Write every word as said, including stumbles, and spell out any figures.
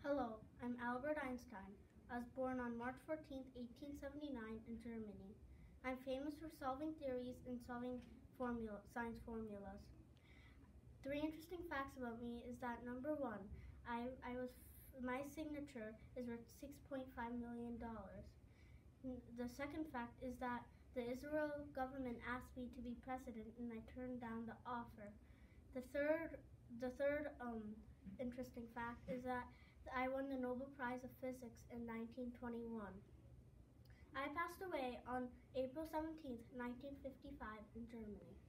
Hello, I'm Albert Einstein. I was born on March fourteenth, eighteen seventy-nine in Germany. I'm famous for solving theories and solving formula, science formulas. Three interesting facts about me is that number one, I, I was my signature is worth six point five million dollars. The second fact is that the Israel government asked me to be president and I turned down the offer. The third the third um, interesting fact is that I won the Nobel Prize of Physics in nineteen twenty-one. I passed away on April seventeenth, nineteen fifty-five in Germany.